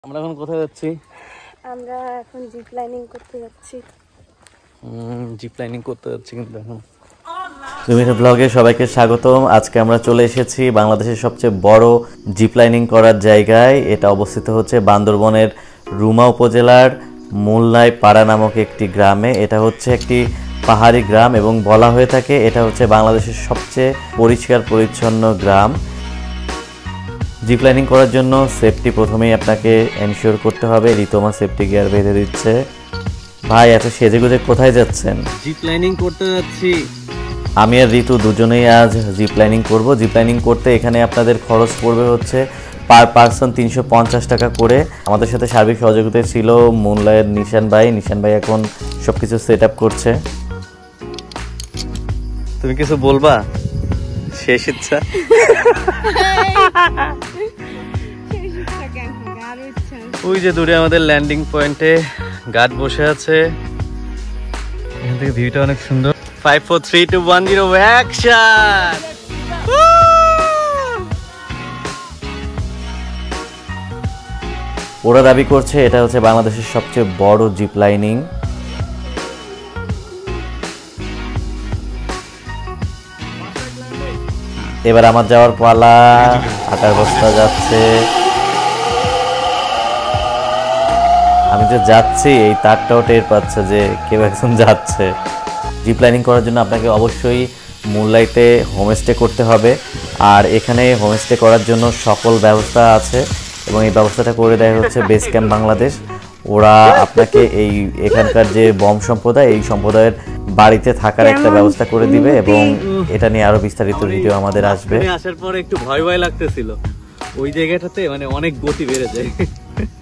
আমরা এখন কোথায় যাচ্ছি? আমরা এখন জিপ লাইনিং করতে যাচ্ছি। কিন্তু এখন জুমির ব্লগে সবাইকে স্বাগতম। আজকে আমরা চলে এসেছি বাংলাদেশের সবচেয়ে বড় জিপ লাইনিং করার জায়গায়। এটা অবস্থিত হচ্ছে বান্দরবনের রুমা উপজেলার মুলনাই পাড়া নামক একটি গ্রামে। এটা হচ্ছে একটি পাহাড়ি গ্রাম এবং বলা হয়ে থাকে এটা হচ্ছে বাংলাদেশের সবচেয়ে পরিষ্কার পরিচ্ছন্ন গ্রাম। জিপ লাইনিং করার জন্য সেফটি প্রথমেই আপনাকে এনশিওর করতে হবে। রিতমা সেফটি গিয়ার বেঁধে দিচ্ছে। ভাই এত সেজেগুজে কোথায় যাচ্ছেন? জিপ লাইনিং করতে যাচ্ছি। আমি আর ঋতু দুজনেই আজ জিপ লাইনিং করব। জিপ লাইনিং করতে এখানে আপনাদের খরচ পড়বে হচ্ছে পার পারসন 350 টাকা করে। আমাদের সাথে সার্বিক সহযোগিতায় ছিল মুনলাইয়ের নিশান ভাই এখন সবকিছু সেট আপ করছে। তুমি কিছু বলবা? শেষ ইচ্ছা। ওই যে দূরে আমাদের ল্যান্ডিং পয়েন্টে গার্ড বসে আছে। এখান থেকে ভিউটা অনেক সুন্দর। 5 4 3 2 1 0 অ্যাকশন। ওরা দাবি করছে এটা হচ্ছে বাংলাদেশের সবচেয়ে বড় জিপ লাইনিং। এবার আমার যাওয়ার পালা। আটার বস্তা যাচ্ছে। আমি যে যাচ্ছি এই তারটাও টের পাচ্ছে যে কেউ একজন যাচ্ছে। জিপ লাইনিং করার জন্য আপনাকে অবশ্যই মুনলাইতে হোমস্টে করতে হবে। আর এখানে হোমস্টে করার জন্য সকল ব্যবস্থা আছে এবং এই ব্যবস্থাটা করে দেয় হচ্ছে বেস ক্যাম্প বাংলাদেশ। ওরা আপনাকে এখানকার যে বম সম্প্রদায় এই সম্প্রদায়ের বাড়িতে থাকার একটা ব্যবস্থা করে দিবে এবং এটা নিয়ে আরো বিস্তারিত ভিডিও আমাদের আসবে। আসার পরে একটু ভয় লাগতেছিল। ওই জায়গাটাতে মানে অনেক গতি বেড়ে যায়।